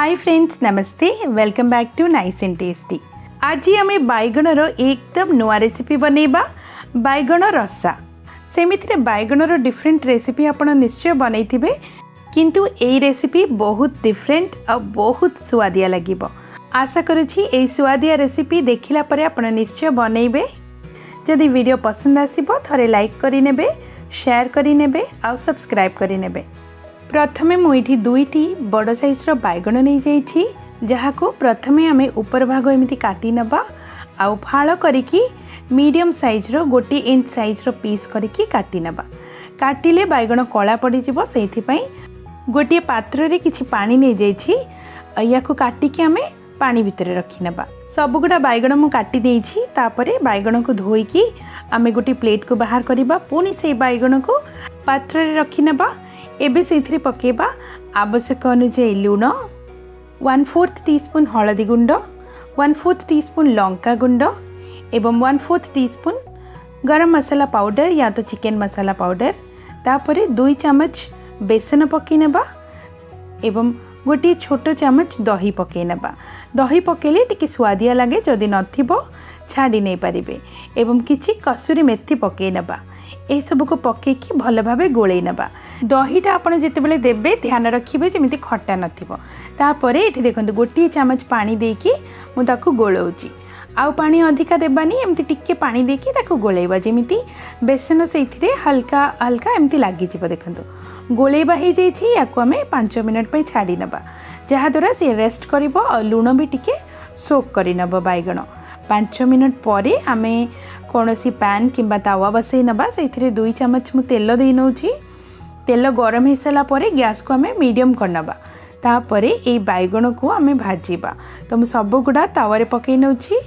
हाय friends, नमस्ते। Welcome back to nice and tasty. आज आम बैगणर एकदम नुआ रेसिपी बनैबा बैगण रसा। सेमिथिरे बैगणर डिफरेंट रेसिपी आपण निश्चय बनैथिबे, किंतु एई रेसिपी बहुत डिफरेंट और बहुत स्वादिया लागिबो। आशा करुछि एई स्वादिया रेसिपी देखिला परे आपण निश्चय बनैबे। जदि वीडियो पसंद आसिबो थरे लाइक करि नेबे, शेयर करि नेबे और सब्सक्राइब करि नेबे। प्रथमे मुझे दुईटी बड़ साइज्र बैगण नहीं जाइछि, जहाको प्रथमे आमे ऊपर भाग एमिति काटी नबा आउ फाळ करिकी मीडियम साइज्र 1 इंच साइज्र पीस करिकी काटी नबा। काटिले बैगण कला पड़ी जिवो, सेथि पई गोटे पात्र रे किछि पानी नहीं जाइछि, याको काटिकी आमे पानी भितर रखी नबा। सबगुडा बैगण मु काटी देइछि। तापरे बैगण को धोईकी आमे गोटे प्लेट को बाहर करिबा। पुनी से बैगण को पात्र रे रखी नबा। एबे सेथिरे पकेबा आवश्यक अनुसार लूण, 1/4 टीस्पून हलदी गुंड, 1/4 टीस्पून लंका गुंड एवं 1/4 टीस्पून गरम मसाला पाउडर या तो चिकन मसाला पाउडर। तापरे 2 चम्मच बेसन पकई नेबा एवं गोटे छोट चम्मच दही पकई नेबा। दही पकेले टिके स्वादिया लगे, जदि नथिबो छाड़ी नहीं पारिबे। एवं किछि कसूरी मेथी पकई नेबा। यह सब को पकईकी भल भाव गोलई नबा। दहीटा आपड़ जितेबाला देवे ध्यान रखिए जमी खट्टा नपर। ये देखो 1 चम्मच पानी देकी मुझे गोलाऊँगी। आउ पानी अधिका देवानी, एमती टिके पानी देकी ताको गोलेबा जमीती बेसन से हल्का हल्का एमती लगिज। देखो गोलेबा हो जाइए। या 5 मिनट पर छाड़ी नबा, जहाद्वारा सी रेस्ट कर और लुण भी टिके सोक कर नब बैगण। 5 मिनट पर आमे कौन सी पैन किंबा तावा बसई नबा। से 2 चम्मच मु तेल दे नौची। तेल गरम हो सारा पर गैस को आमे मीडियम कर नबा। तापर ये बैगण को आमे भाजीबा। तो मु सब गुड़ा तावा पकई नौची।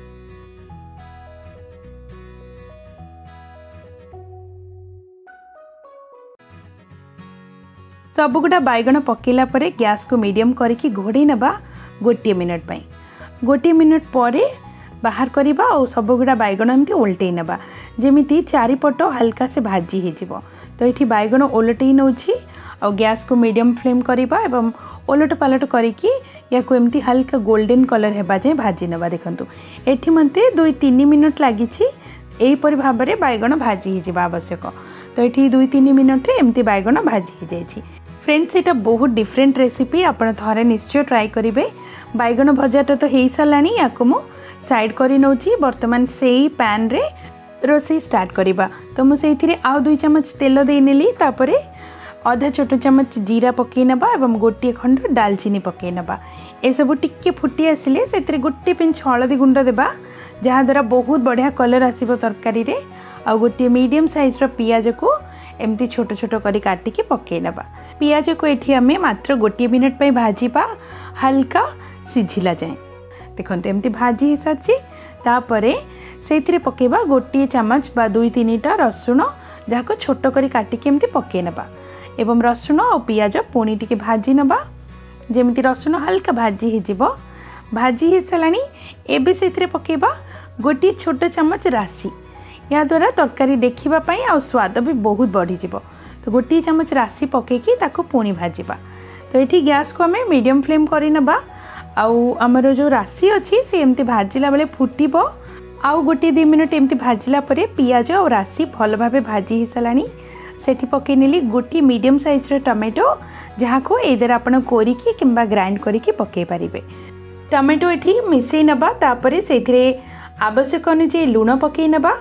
सब गुड़ा बैगण पकेला परे गैस को मीडियम करके घोड़े नबा 1 मिनट पई। 1 मिनट पर बाहर करवा और सब गुड़ा बैगण एमती ओल्टे नबा, जमीती चारिपट हल्का से भाजी हो। तो ये बैगण ओलटे नौची और गैस को मीडियम फ्लेम करवा एवं ओलट पालट करिकी या को एमती हल्का गोल्डन कलर हेबा जाए भाजी नबा। देखंतु एठी मते 2-3 मिनट लागी। एहीपरि भाव में बैगण भाजी हो आवश्यक। तो ये 2-3 मिनट रे एमती बैगण भाजी हो जाए। फ्रेंड्स, ये बहुत डिफरेंट रेसिपी, आप थरे निश्चय ट्राई करेंगे। बैगण भजाटा तो हो साराणी, या मु साइड करी नौची। बर्तमान से पैन रे रोसे स्टार्ट करिबा। तो मुझे आउ 2 चम्मच तेल दे नेली। तापरे आधा छोट चम्मच जीरा पकई नबा एवं 1 खंड दालचीनी पकई नबा। ए सब टिके फुटी आसिले से 1 पिंच हलदी गुंड देबा, जहाद्वारा बहुत बढ़िया कलर आसिबो तरकारी रे। आ गोटे मीडियम साइज्र पियाज को एमती छोट छोट करी काटिकी पकई नबा। पियाज को एठी आमे मात्र 1 मिनट पे भाजीबा, हल्का सिझिला जाए। देखते एमती भाजी हो सारी। तापरे से पकेबा 1 चम्मच बा 2-3टा रसुण, जहाँ छोट करी काटिकी एमती पकई नबा। एवं रसुण और पियाज पुणी टिके भाजी नबा, जमीती रसुण हल्का भाजी हो। भाजी हो साराणी। एबे से पकेबा 1 छोट चम्मच राशि, या द्वारा तरकारी देखापी आ स्वाद भी बहुत बढ़ी जिवो। तो 1 चम्मच राशि पकईकी ताको पुणी भाजीबा। तो ये गैस को आमे मीडियम फ्लेम करी नबा। आउ आमर जो राशि अच्छी सी एमती भाजिला बेले फुटिबो। आउ 1-2 मिनट एमती भाजिला परे पियाज और राशि भल भाव भाजी हो साराणी। सेठी पकई नेली 1 मीडियम साइज्र टमेटो, जहाँ को एदर आपण कोरिकी किंबा ग्राइंड करिकी पकई पारिबे। टमेटो एठी मिसई नबा। तापरे सेथिरे आवश्यक अनुसार लूण पकई नबा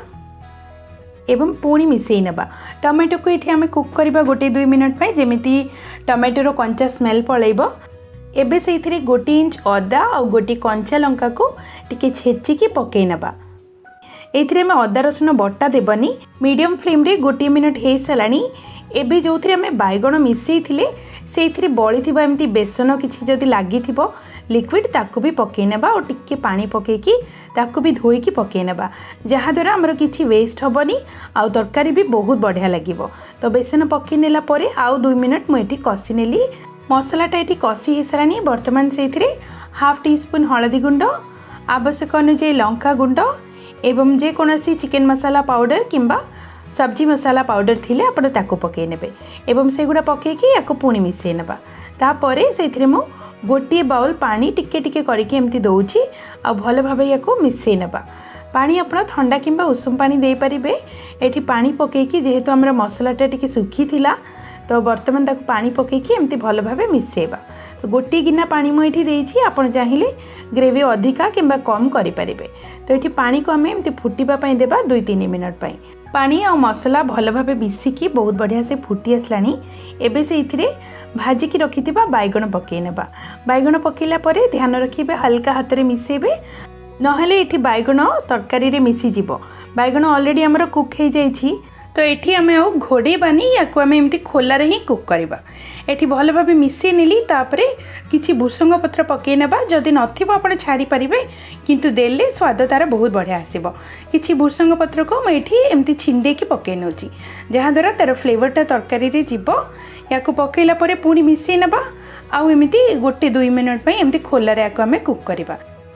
एवं पुणी मिसई नबा। टमेटो को ये आम कुक करवा 1-2 मिनट पर, जमीती टमेटोर कंचा स्मेल पलैब। एबे से 1 इंच अदा और 1 कंचा लंका को टिके छेचिकी पकई नबा। एथिरे में अदा रसुण बटा देबनी। मीडियम फ्लेम रे 1 मिनट हो साराणी। एबे जो आम बैगण मिसई थिले से बड़ी एमती बेसन किछि जदि लागी थिबो लिक्विड ताकू भी पकई नेबा और टिके पानी पकईकी ताकू भी धोईकी पकई नेबा, जहाद्वारा आमर किछि वेस्ट हेबनी आउ तरकारी भी बहुत बढ़िया लागिबो। तो बेसन पकई नेला परे आउ 2 मिनट मुझे कषि नेली। मसलाटा ये कषि हो साराणी। बर्तमान से 1/2 टीस्पून हलदी गुंड, आवश्यक अनुसार लंका गुंड एवं जेकोसी चिकन मसाला पाउडर किंबा सब्जी मसाला पाउडर थिले आपण ताको पकई नेबे एवं से गुडा पकईकी याको पुणी मिसई नेबा। तापरे से गोटे बाउल पानी टिके टिके करके एमती दौची आ भल भाव या मिसई नबा। पानी आपण ठंडा किंबा उषुम पानी दे पारिबे। एठी पानी पकेकी जेहेतु हमर मसलाटा टिके सुखी थिला तो बर्तमान ताको पानी पकेकी एमती भल भाव मिसेबा। तो गोटे गिना पानी मुझे देछि, आपण चाहिए ग्रेवी अधिका किंबा कम करि परिबे। तो ये पानी को आम एमती फुटिबा पई देबा 2-3 मिनट पई। पानी आ मसला भल भाव मिसिकी बहुत बढ़िया से फुटी आसलानी। एबे से इथिरे भाजिकी रखिथिबा बैगण पकई नेबा। बैगण पकेला परे ध्यान रखिबे हल्का हाथ रे मिसेबे, नहेले एठी बैगण तरकारी रे मिसी जिवो। बैगण ऑलरेडी हमर कुक हो जाइछि तो ये आम घोड़ेबानी या आम एमती खोलारे ही कुक करवा। ये भल भाव मिसई नेली तापरे किछि भुसंग पत्र पकई नेबा। जदि नथिबो आपण छाड़ी पारिबे किंतु देले स्वाद तार बहुत बढ़िया आसीबो। किछि भुसंग पत्र को मैं एठी एमती छिंडे की पकई नउची जहाँ द्वारा तार फ्लेवरटा तरकारी रे जिवो। याको पकईला परे पुणी मिसई नेबा आउ एमती 1-2 मिनट पई एमती खोलारे याको आम कुक करवा।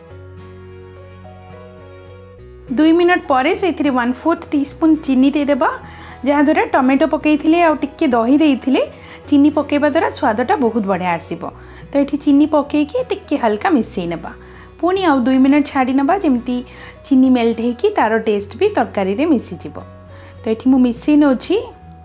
2 मिनट पर से 1/4 टीस्पून चीनी देदेबा जहाँ द्वारा टमेटो पकई आ टिके दही देइथिले चीनी पकेबा द्वारा स्वादटा बहुत बढ़िया आसीबो। तो ये चीनी पकईकी टिके हल्का मिसई नेबा पुणी आउ 2 मिनट छाड़ी नेबा जेमती चीनी मेल्ट होकी तार टेस्ट भी तरकारी रे मिसी जिवो। तो ये मु मिसई नउछि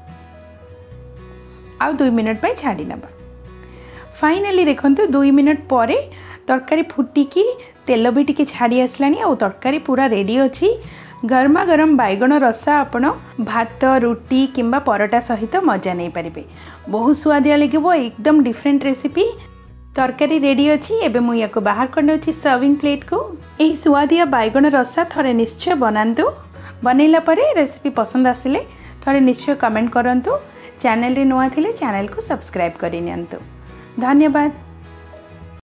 आउ 2 मिनट पे छाड़ी नेबा। फाइनली देखंतु 2 मिनट पर तरकारी फुटिकी तेल भी टिके छाड़ी आसलानी आ तरकारी पूरा रेडी अछि। गरमा गरम बैगण रसा आपण भात रुटी किंबा परोटा सहित मजा नहीं पारिबे। बहुत स्वादिया लगिबो, एकदम डिफरेंट रेसिपी। तरकारी रेडी अछि। एबे मु याको बाहर करनोछि सर्विंग प्लेट को। एही स्वादिया बैगण रसा थरे निश्चय बनांतु। बनैला परे रेसिपी पसंद आसिले थरे निश्चय कमेंट करंतु। चैनल रे नवा थिले चैनल को सब्सक्राइब करि नियंतु। धन्यवाद।